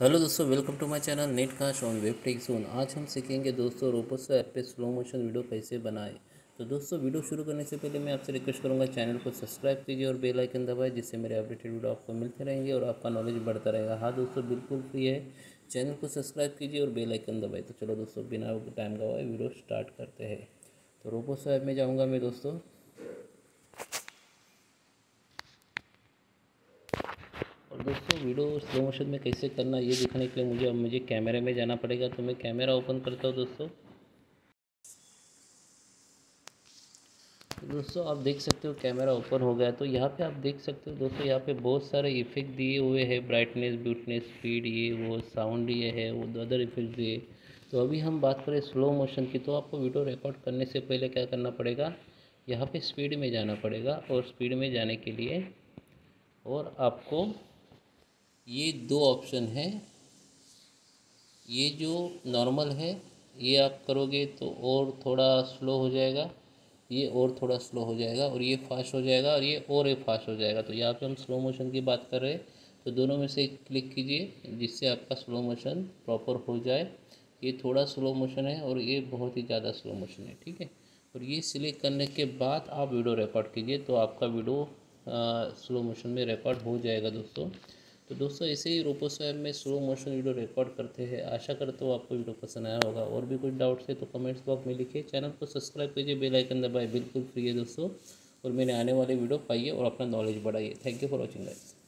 Hello दोस्तों, welcome to my channel net cash on web tech zone. आज हम सीखेंगे दोस्तों रोपोसो ऐप पे स्लो मोशन वीडियो कैसे बनाए। तो दोस्तों वीडियो शुरू करने से पहले मैं आपसे रिक्वेस्ट करूंगा, चैनल को सब्सक्राइब कीजिए और बेल आइकन दबाएं, जिससे मेरे अपडेटेड वीडियो आपको मिलते रहेंगे और आपका नॉलेज बढ़ता रहेगा। हाँ दोस्तों, बिल्कुल फ्री है, चैनल को सब्सक्राइब कीजिए और बेल आइकन दबाएँ। तो चलो दोस्तों, बिना टाइम गवाए वीडियो स्टार्ट करते हैं। तो रोपोसो ऐप में जाऊँगा मैं दोस्तों, और दोस्तों वीडियो स्लो मोशन में कैसे करना ये दिखाने के लिए मुझे कैमरे में जाना पड़ेगा। तो मैं कैमरा ओपन करता हूँ दोस्तों। तो दोस्तों आप देख सकते हो कैमरा ओपन हो गया। तो यहाँ पे आप देख सकते हो दोस्तों, यहाँ पे बहुत सारे इफेक्ट दिए हुए हैं, ब्राइटनेस, ब्यूटनेस, स्पीड, ये वो साउंड ये है, वो अदर इफेक्ट दिए। तो अभी हम बात करें स्लो मोशन की, तो आपको वीडियो रिकॉर्ड करने से पहले क्या करना पड़ेगा, यहाँ पे स्पीड में जाना पड़ेगा। और स्पीड में जाने के लिए और आपको ये दो ऑप्शन है, ये जो नॉर्मल है ये आप करोगे तो और थोड़ा स्लो हो जाएगा, ये और थोड़ा स्लो हो जाएगा, और ये फास्ट हो जाएगा, और ये और एक फास्ट हो जाएगा। तो यहाँ पे हम स्लो मोशन की बात कर रहे हैं, तो दोनों में से एक क्लिक कीजिए जिससे आपका स्लो मोशन प्रॉपर हो जाए। ये थोड़ा स्लो मोशन है और ये बहुत ही ज़्यादा स्लो मोशन है, ठीक है। और ये सिलेक्ट करने के बाद आप वीडियो रिकॉर्ड कीजिए, तो आपका वीडियो स्लो मोशन में रिकॉर्ड हो जाएगा दोस्तों। तो दोस्तों ऐसे ही रोपोसो ऐप में स्लो मोशन वीडियो रिकॉर्ड करते हैं। आशा करता हूँ आपको वीडियो पसंद आया होगा। और भी कुछ डाउट्स है तो कमेंट्स बॉक्स में लिखिए। चैनल को सब्सक्राइब कीजिए, बेल आइकन दबाइए, बिल्कुल फ्री है दोस्तों। और मेरे आने वाले वीडियो पाइए और अपना नॉलेज बढ़ाइए। Thank you for watching guys.